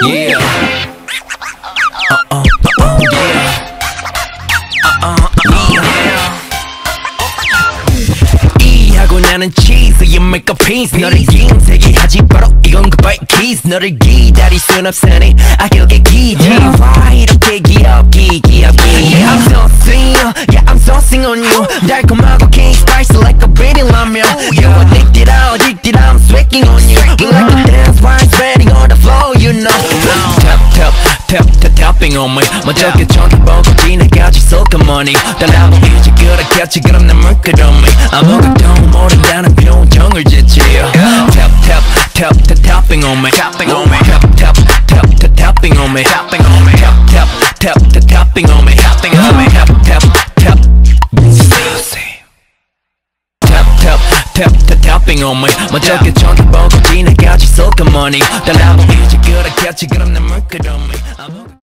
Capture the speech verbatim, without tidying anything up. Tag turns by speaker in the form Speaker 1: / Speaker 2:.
Speaker 1: Yeah. Uh uh uh yeah. Uh uh uh yeah. 이하고 나는 cheese, you make a piece. 너를 김새기 하지 바로 이건 goodbye kiss. 너를 기다릴 순 없으니 악역의 기지. Why 이렇게 귀엽기 귀엽기. Yeah, I'm so sing, yeah, I'm so sing on you. 달콤하고 king spicy like a pretty ramen. You addicted, I'm addicted, I'm sweating on you. You like to dance while sweating on the floor, you know. Tap tap tap tap tapping on me. 먼저 그 전기 보고 지내까지 소금머니. 달라고 이제 그렇겠지 그럼 난 물끄러미. 아무것도 모른다는 표정을 짓지. Tap tap tap tap tapping on me. Tapping on me. Tap tap tap tap tapping on me. Tapping on me. Tap tap tap tap tapping on me. Tapping on me. Tap tap tap. Tap tap tap tap tapping on me. 먼저 그 전기 보고 지내까지 소금머니. 달라고 이제 그렇겠지 그럼 난 물끄러미.